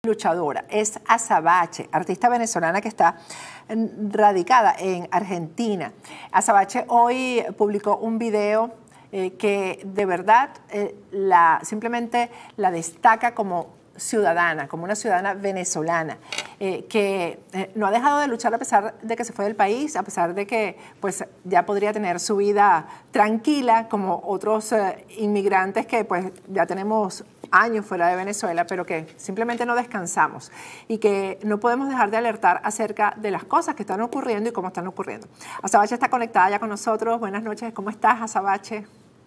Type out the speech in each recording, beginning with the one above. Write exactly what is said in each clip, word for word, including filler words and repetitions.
luchadora. Es Azabache, artista venezolana que está radicada en Argentina. Azabache hoy publicó un video eh, que de verdad eh, la, simplemente la destaca como ciudadana, como una ciudadana venezolana, eh, que eh, no ha dejado de luchar a pesar de que se fue del país, a pesar de que pues, ya podría tener su vida tranquila como otros eh, inmigrantes que pues, ya tenemos años fuera de Venezuela, pero que simplemente no descansamos y que no podemos dejar de alertar acerca de las cosas que están ocurriendo y cómo están ocurriendo. Azabache está conectada ya con nosotros. Buenas noches, ¿cómo estás, Azabache?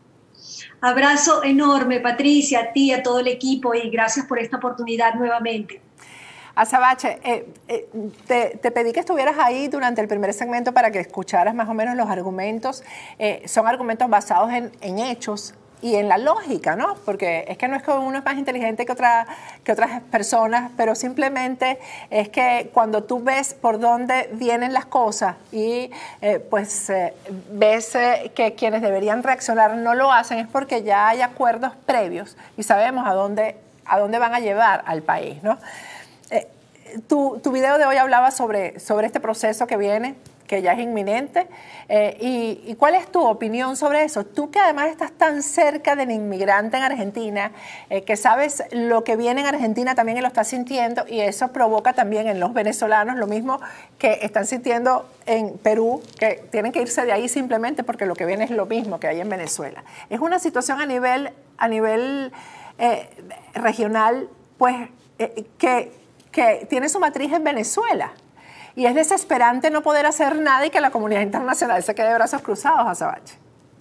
Abrazo enorme, Patricia, a ti, a todo el equipo, y gracias por esta oportunidad nuevamente. Azabache, eh, eh, te, te pedí que estuvieras ahí durante el primer segmento para que escucharas más o menos los argumentos. Eh, son argumentos basados en, en hechos y en la lógica, ¿no? Porque es que no es que uno es más inteligente que, otra, que otras personas, pero simplemente es que cuando tú ves por dónde vienen las cosas y eh, pues eh, ves eh, que quienes deberían reaccionar no lo hacen, es porque ya hay acuerdos previos y sabemos a dónde, a dónde van a llevar al país, ¿no? Eh, tu, tu video de hoy hablaba sobre, sobre este proceso que viene, que ya es inminente. Eh, y, ¿Y cuál es tu opinión sobre eso? Tú que además estás tan cerca del inmigrante en Argentina, eh, que sabes lo que viene en Argentina también y lo estás sintiendo, y eso provoca también en los venezolanos lo mismo que están sintiendo en Perú, que tienen que irse de ahí simplemente porque lo que viene es lo mismo que hay en Venezuela. Es una situación a nivel, a nivel eh, regional, pues, eh, que, que tiene su matriz en Venezuela. Y es desesperante no poder hacer nada y que la comunidad internacional se quede de brazos cruzados, Azabache.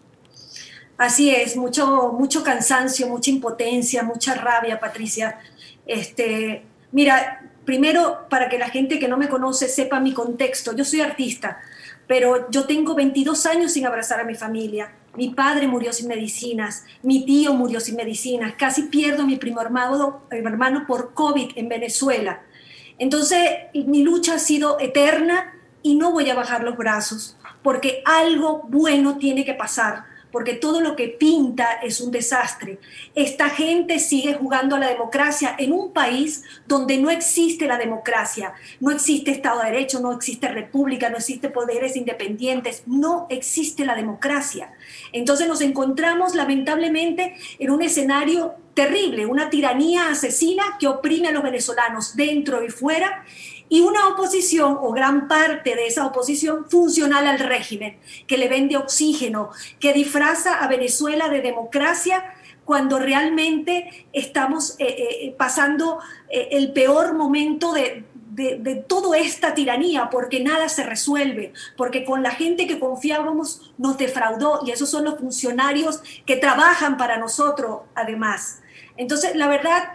Así es, mucho, mucho cansancio, mucha impotencia, mucha rabia, Patricia. Este, mira, primero, para que la gente que no me conoce sepa mi contexto, yo soy artista, pero yo tengo veintidós años sin abrazar a mi familia. Mi padre murió sin medicinas, mi tío murió sin medicinas, casi pierdo a mi primo hermano, hermano por COVID en Venezuela. Entonces, mi lucha ha sido eterna y no voy a bajar los brazos, porque algo bueno tiene que pasar, porque todo lo que pinta es un desastre. Esta gente sigue jugando a la democracia en un país donde no existe la democracia, no existe Estado de Derecho, no existe república, no existe poderes independientes, no existe la democracia. Entonces nos encontramos lamentablemente en un escenario terrible, una tiranía asesina que oprime a los venezolanos dentro y fuera, y una oposición, o gran parte de esa oposición, funcional al régimen, que le vende oxígeno, que disfraza a Venezuela de democracia cuando realmente estamos eh, eh, pasando eh, el peor momento de, de, de toda esta tiranía, porque nada se resuelve, porque con la gente que confiábamos nos defraudó, y esos son los funcionarios que trabajan para nosotros, además. Entonces, la verdad,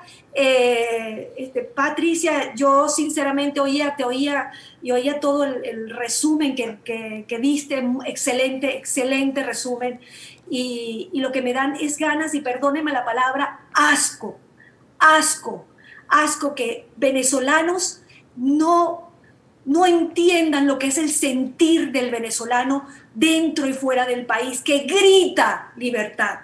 eh, este, Patricia, yo sinceramente oía, te oía y oía todo el, el resumen que, que, que diste, excelente, excelente resumen, y, y lo que me dan es ganas, y perdónenme la palabra, asco, asco, asco que venezolanos no, no entiendan lo que es el sentir del venezolano dentro y fuera del país, que grita libertad.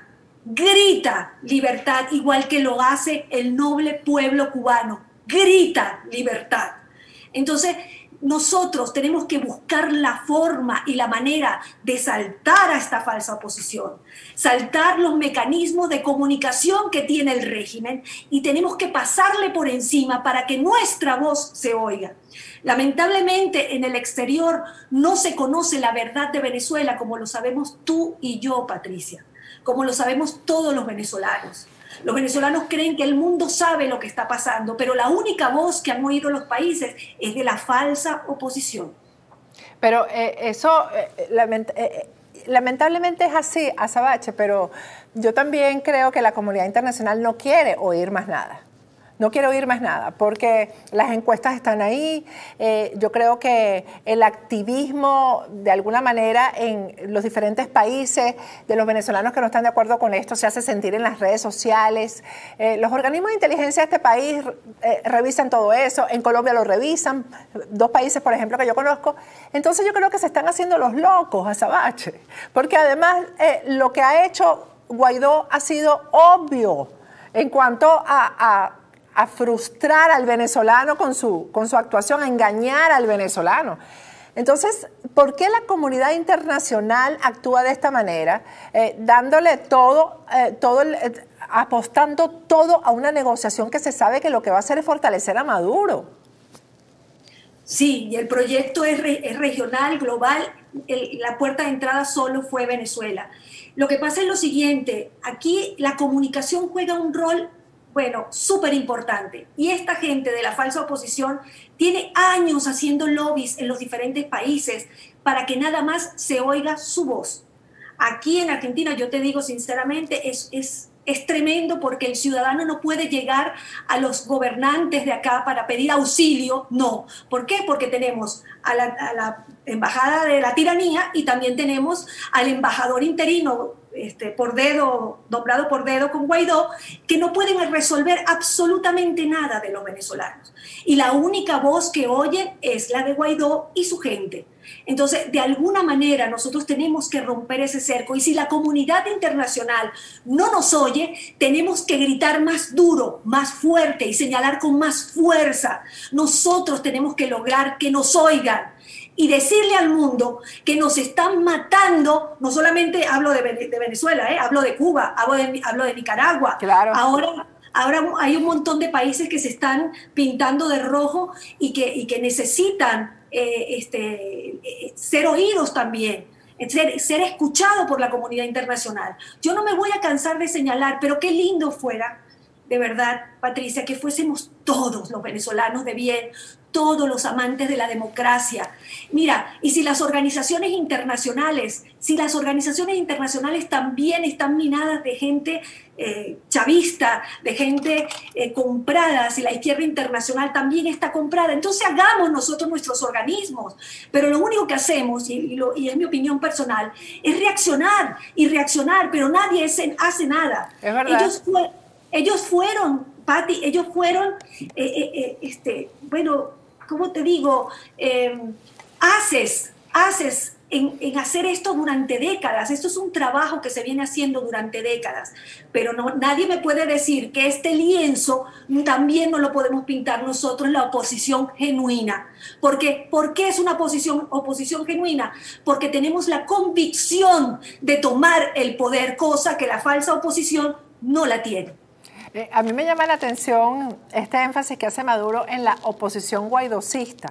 Grita libertad, igual que lo hace el noble pueblo cubano. Grita libertad. Entonces, nosotros tenemos que buscar la forma y la manera de saltar a esta falsa oposición, saltar los mecanismos de comunicación que tiene el régimen, y tenemos que pasarle por encima para que nuestra voz se oiga. Lamentablemente, en el exterior no se conoce la verdad de Venezuela como lo sabemos tú y yo, Patricia, como lo sabemos todos los venezolanos. Los venezolanos creen que el mundo sabe lo que está pasando, pero la única voz que han oído los países es de la falsa oposición. Pero eh, eso eh, lament eh, lamentablemente es así, Azabache, pero yo también creo que la comunidad internacional no quiere oír más nada. No quiero oír más nada, porque las encuestas están ahí. Eh, yo creo que el activismo, de alguna manera, en los diferentes países de los venezolanos que no están de acuerdo con esto, se hace sentir en las redes sociales. Eh, los organismos de inteligencia de este país eh, revisan todo eso. En Colombia lo revisan, dos países, por ejemplo, que yo conozco. Entonces yo creo que se están haciendo los locos, Azabache, porque además eh, lo que ha hecho Guaidó ha sido obvio en cuanto a... a a frustrar al venezolano con su, con su actuación, a engañar al venezolano. Entonces, ¿por qué la comunidad internacional actúa de esta manera, eh, dándole todo, eh, todo el, eh, apostando todo a una negociación que se sabe que lo que va a hacer es fortalecer a Maduro? Sí, y el proyecto es, re, es regional, global, el, la puerta de entrada solo fue Venezuela. Lo que pasa es lo siguiente, aquí la comunicación juega un rol, bueno, súper importante. Y esta gente de la falsa oposición tiene años haciendo lobbies en los diferentes países para que nada más se oiga su voz. Aquí en Argentina, yo te digo sinceramente, es, es, es tremendo porque el ciudadano no puede llegar a los gobernantes de acá para pedir auxilio, no. ¿Por qué? Porque tenemos a la, a la embajada de la tiranía y también tenemos al embajador interino, Este, por dedo, nombrado por dedo con Guaidó, que no pueden resolver absolutamente nada de los venezolanos. Y la única voz que oyen es la de Guaidó y su gente. Entonces, de alguna manera, nosotros tenemos que romper ese cerco. Y si la comunidad internacional no nos oye, tenemos que gritar más duro, más fuerte y señalar con más fuerza. Nosotros tenemos que lograr que nos oigan y decirle al mundo que nos están matando. No solamente hablo de, de Venezuela, ¿eh? Hablo de Cuba, hablo de, hablo de Nicaragua. Claro. Ahora, ahora hay un montón de países que se están pintando de rojo y que, y que necesitan eh, este, ser oídos también, ser, ser escuchados por la comunidad internacional. Yo no me voy a cansar de señalar, pero qué lindo fuera, de verdad, Patricia, que fuésemos todos los venezolanos de bien, todos los amantes de la democracia. Mira, y si las organizaciones internacionales, si las organizaciones internacionales también están minadas de gente eh, chavista, de gente eh, comprada, si la izquierda internacional también está comprada, entonces hagamos nosotros nuestros organismos. Pero lo único que hacemos, y, y, lo, y es mi opinión personal, es reaccionar y reaccionar, pero nadie es, hace nada. Es verdad. Ellos, fue, ellos fueron, Pati, ellos fueron, eh, eh, eh, este, bueno, ¿cómo te digo? Eh, haces, haces en, en hacer esto durante décadas. Esto es un trabajo que se viene haciendo durante décadas. Pero no, nadie me puede decir que este lienzo también no lo podemos pintar nosotros, la oposición genuina. Porque, ¿por qué es una oposición, oposición genuina? Porque tenemos la convicción de tomar el poder, cosa que la falsa oposición no la tiene. Eh, a mí me llama la atención este énfasis que hace Maduro en la oposición guaidocista,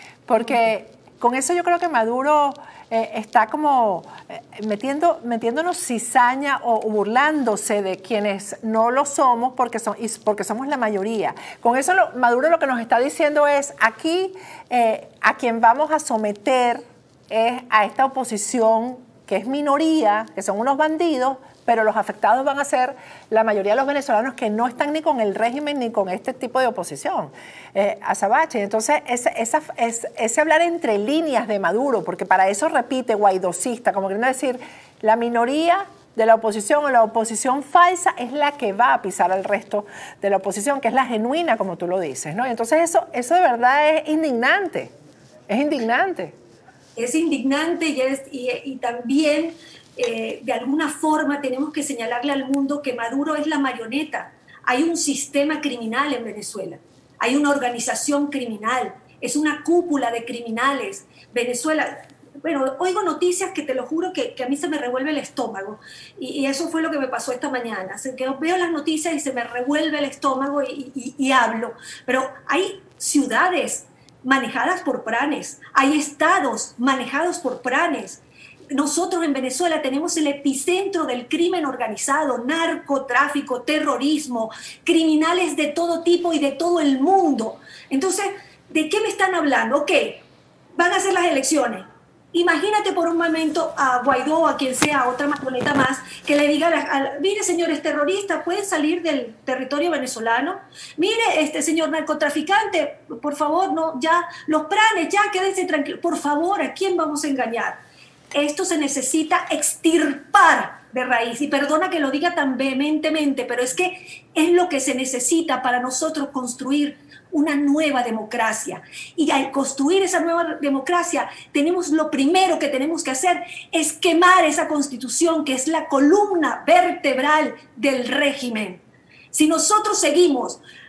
porque con eso yo creo que Maduro eh, está como eh, metiendo, metiéndonos cizaña o, o burlándose de quienes no lo somos porque, son, y porque somos la mayoría. Con eso lo, Maduro lo que nos está diciendo es, aquí eh, a quien vamos a someter es a esta oposición que es minoría, que son unos bandidos, pero los afectados van a ser la mayoría de los venezolanos que no están ni con el régimen ni con este tipo de oposición. Eh, Azabache, entonces ese, esa, es, ese hablar entre líneas de Maduro, porque para eso repite guaidocista, como queriendo decir, la minoría de la oposición o la oposición falsa es la que va a pisar al resto de la oposición, que es la genuina, como tú lo dices, ¿no? Entonces eso, eso de verdad es indignante, es indignante. Es indignante y, es, y, y también... Eh, de alguna forma tenemos que señalarle al mundo que Maduro es la marioneta. Hay un sistema criminal en Venezuela, hay una organización criminal, es una cúpula de criminales. Venezuela, bueno, oigo noticias que te lo juro que, que a mí se me revuelve el estómago y, y eso fue lo que me pasó esta mañana. Así que veo las noticias y se me revuelve el estómago y, y, y hablo, pero hay ciudades manejadas por pranes, hay estados manejados por pranes. Nosotros en Venezuela tenemos el epicentro del crimen organizado, narcotráfico, terrorismo, criminales de todo tipo y de todo el mundo. Entonces, ¿de qué me están hablando? Ok, van a hacer las elecciones. Imagínate por un momento a Guaidó o a quien sea, a otra marioneta más, que le diga, a, a, mire señores terroristas, ¿pueden salir del territorio venezolano? Mire, este señor narcotraficante, por favor, no, ya, los pranes, ya, quédense tranquilos. Por favor, ¿a quién vamos a engañar? Esto se necesita extirpar de raíz, y perdona que lo diga tan vehementemente, pero es que es lo que se necesita para nosotros construir una nueva democracia. Y al construir esa nueva democracia, tenemos lo primero que tenemos que hacer es quemar esa constitución que es la columna vertebral del régimen. Si nosotros seguimos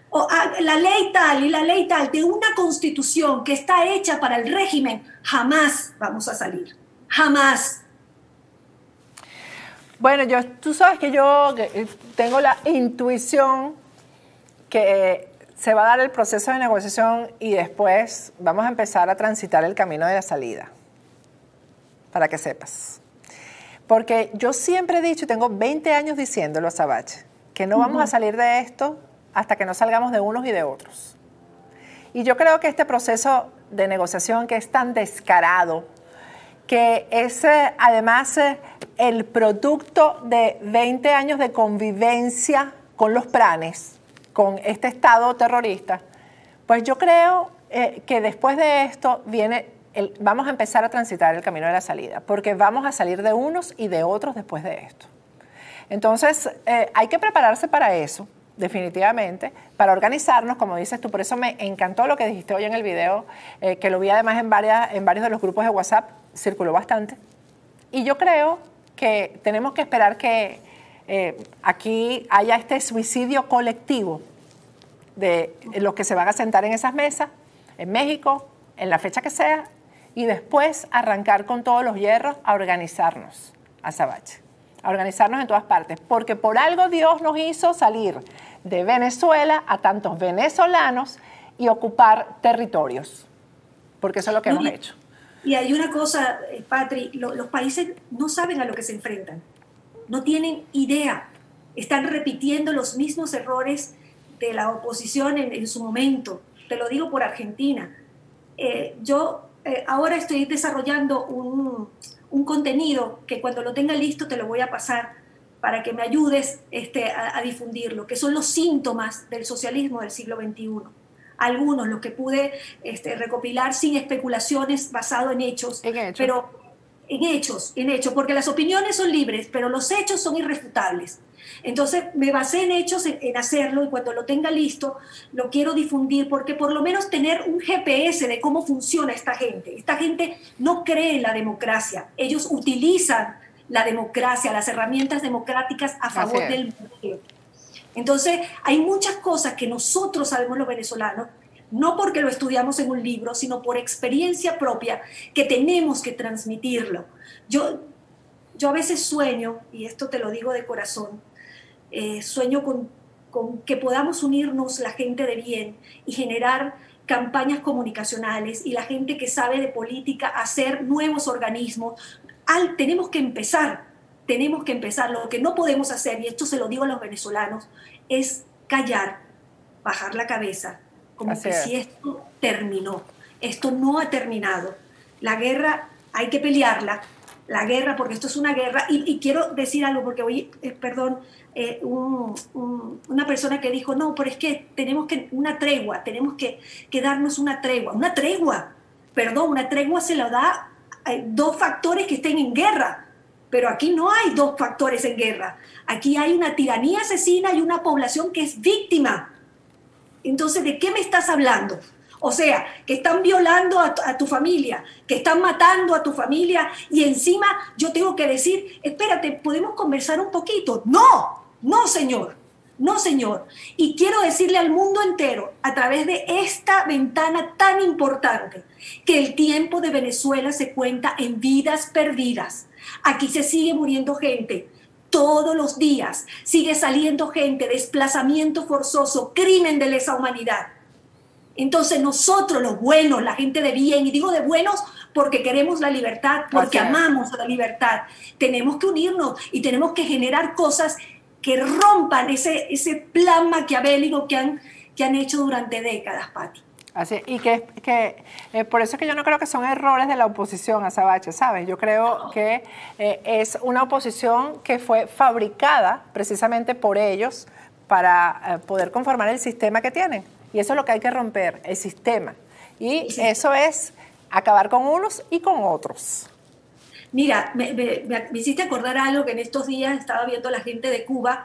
o ah, la ley tal y la ley tal de una constitución que está hecha para el régimen, jamás vamos a salir, jamás. Bueno, yo, tú sabes que yo tengo la intuición que se va a dar el proceso de negociación y después vamos a empezar a transitar el camino de la salida, para que sepas. Porque yo siempre he dicho, y tengo veinte años diciéndolo, Azabache, que no vamos uh-huh. a salir de esto hasta que no salgamos de unos y de otros. Y yo creo que este proceso de negociación que es tan descarado, que es eh, además eh, el producto de veinte años de convivencia con los pranes, con este Estado terrorista, pues yo creo eh, que después de esto viene, el, vamos a empezar a transitar el camino de la salida, porque vamos a salir de unos y de otros después de esto. Entonces, eh, hay que prepararse para eso, definitivamente, para organizarnos, como dices tú. Por eso me encantó lo que dijiste hoy en el video, eh, que lo vi además en, varias, en varios de los grupos de WhatsApp, circuló bastante. Y yo creo que tenemos que esperar que eh, aquí haya este suicidio colectivo de los que se van a sentar en esas mesas, en México, en la fecha que sea, y después arrancar con todos los hierros a organizarnos, Azabache, a organizarnos en todas partes, porque por algo Dios nos hizo salir de Venezuela a tantos venezolanos y ocupar territorios, porque eso es lo que no, hemos y, hecho. Y hay una cosa, Patri, lo, los países no saben a lo que se enfrentan, no tienen idea, están repitiendo los mismos errores de la oposición en, en su momento. Te lo digo por Argentina. Eh, yo eh, ahora estoy desarrollando un, un contenido que cuando lo tenga listo te lo voy a pasar para que me ayudes este, a, a difundirlo, que son los síntomas del socialismo del siglo veintiuno. Algunos, los que pude este, recopilar sin especulaciones, basado en hechos, en hecho. pero en hechos, en hechos, porque las opiniones son libres, pero los hechos son irrefutables. Entonces me basé en hechos, en, en hacerlo, y cuando lo tenga listo lo quiero difundir, porque por lo menos tener un G P S de cómo funciona esta gente. Esta gente no cree en la democracia, ellos utilizan la democracia, las herramientas democráticas a favor del pueblo. Entonces hay muchas cosas que nosotros sabemos los venezolanos, no porque lo estudiamos en un libro, sino por experiencia propia, que tenemos que transmitirlo. Yo, yo a veces sueño, y esto te lo digo de corazón, eh, sueño con, con que podamos unirnos la gente de bien y generar campañas comunicacionales y la gente que sabe de política, hacer nuevos organismos. Al, tenemos que empezar, tenemos que empezar. Lo que no podemos hacer, y esto se lo digo a los venezolanos, es callar, bajar la cabeza, como Así que es. Si esto terminó. Esto no ha terminado. La guerra hay que pelearla, la guerra, porque esto es una guerra. Y, y quiero decir algo, porque hoy, eh, perdón, eh, un, un, una persona que dijo, no, pero es que tenemos que una tregua, tenemos que, que darnos una tregua. Una tregua, perdón, una tregua se la da a dos factores que estén en guerra. Pero aquí no hay dos factores en guerra. Aquí hay una tiranía asesina y una población que es víctima. Entonces, ¿de qué me estás hablando? O sea, que están violando a tu, a tu familia, que están matando a tu familia, y encima yo tengo que decir, espérate, ¿podemos conversar un poquito? No, no señor, no señor. Y quiero decirle al mundo entero, a través de esta ventana tan importante, que el tiempo de Venezuela se cuenta en vidas perdidas. Aquí se sigue muriendo gente todos los días, sigue saliendo gente, desplazamiento forzoso, crimen de lesa humanidad. Entonces nosotros los buenos, la gente de bien, y digo de buenos porque queremos la libertad, porque okay. amamos la libertad, tenemos que unirnos y tenemos que generar cosas que rompan ese, ese plan maquiavélico que han, que han hecho durante décadas, Pati. Así, y que, que eh, por eso es que yo no creo que son errores de la oposición, Azabache, ¿sabes? Yo creo que eh, es una oposición que fue fabricada precisamente por ellos para eh, poder conformar el sistema que tienen. Y eso es lo que hay que romper, el sistema. Y sí. eso es acabar con unos y con otros. Mira, me, me, me hiciste acordar algo que en estos días estaba viendo a la gente de Cuba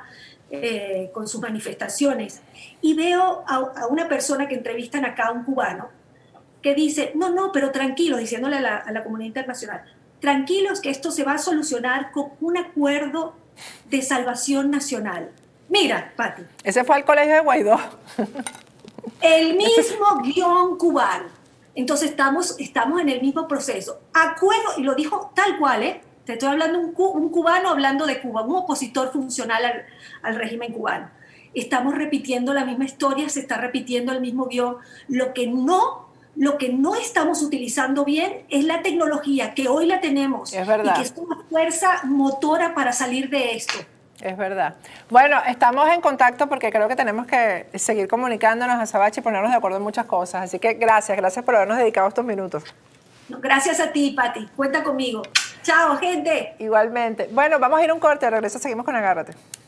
eh, con sus manifestaciones, y veo a, a una persona que entrevistan acá, un cubano, que dice, no, no, pero tranquilos, diciéndole a la, a la comunidad internacional, tranquilos que esto se va a solucionar con un acuerdo de salvación nacional. Mira, Pati. Ese fue al colegio de Guaidó. El mismo guión cubano. Entonces estamos, estamos en el mismo proceso. Acuerdo, y lo dijo tal cual, ¿eh? Te estoy hablando un, un cubano hablando de Cuba, un opositor funcional al, al régimen cubano. Estamos repitiendo la misma historia, se está repitiendo el mismo guión. Lo que no, lo que no estamos utilizando bien es la tecnología, que hoy la tenemos. Es verdad. Y que es una fuerza motora para salir de esto. Es verdad. Bueno, estamos en contacto porque creo que tenemos que seguir comunicándonos, Azabache, y ponernos de acuerdo en muchas cosas. Así que gracias, gracias por habernos dedicado estos minutos. Gracias a ti, Pati. Cuenta conmigo. Chao, gente. Igualmente. Bueno, vamos a ir a un corte. De regreso seguimos con Agárrate.